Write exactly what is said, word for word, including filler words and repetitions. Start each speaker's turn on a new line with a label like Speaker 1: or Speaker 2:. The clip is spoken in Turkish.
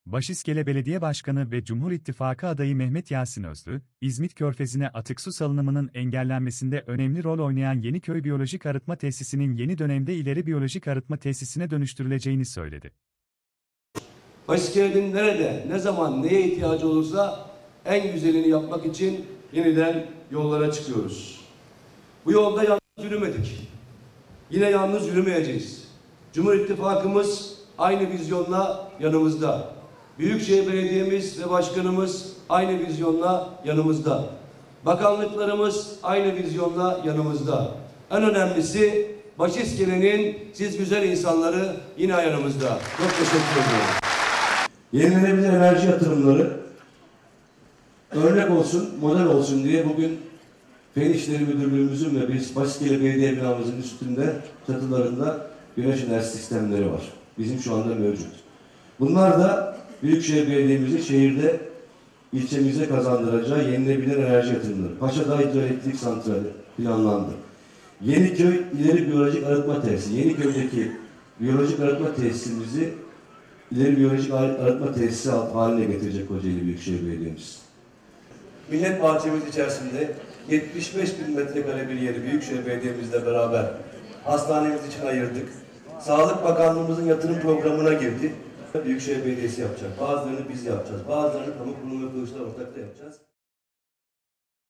Speaker 1: Başiskele Belediye Başkanı ve Cumhur İttifakı adayı Mehmet Yasin Özlü, İzmit Körfezi'ne atık su salınımının engellenmesinde önemli rol oynayan Yeniköy Biyolojik Arıtma Tesisi'nin yeni dönemde İleri Biyolojik Arıtma Tesisi'ne dönüştürüleceğini söyledi.
Speaker 2: Başiskele'nin nerede, ne zaman, neye ihtiyacı olursa en güzelini yapmak için yeniden yollara çıkıyoruz. Bu yolda yalnız yürümedik. Yine yalnız yürümeyeceğiz. Cumhur İttifakımız aynı vizyonla yanımızda. Büyükşehir Belediye'miz ve Başkanımız aynı vizyonla yanımızda. Bakanlıklarımız aynı vizyonla yanımızda. En önemlisi Başiskele'nin siz güzel insanları yine yanımızda. Çok teşekkür ediyorum. Yenilenebilir enerji yatırımları örnek olsun, model olsun diye bugün Fen İşleri Müdürlüğümüzün ve biz Başiskele Belediye binamızın üstünde çatılarında güneş enerji sistemleri var. Bizim şu anda mevcut. Bunlar da Büyükşehir Belediye'mizin şehirde ilçemize kazandıracağı yenilenebilir enerji yatırımları. Paşa'da hidroelektrik santrali planlandı. Yeniköy İleri Biyolojik Arıtma Tesisi. Yeniköy'deki biyolojik arıtma tesisimizi İleri Biyolojik Arıtma Tesisi haline getirecek Kocaeli Büyükşehir Belediye'miz. Millet bahçemiz içerisinde yetmiş beş bin metrekare bir yeri Büyükşehir Belediye'mizle beraber hastanemiz için ayırdık. Sağlık Bakanlığımızın yatırım programına girdi. Büyükşehir Belediyesi yapacak. Bazılarını biz yapacağız. Bazılarını kamu kurum ve kuruluşlar ortakta yapacağız.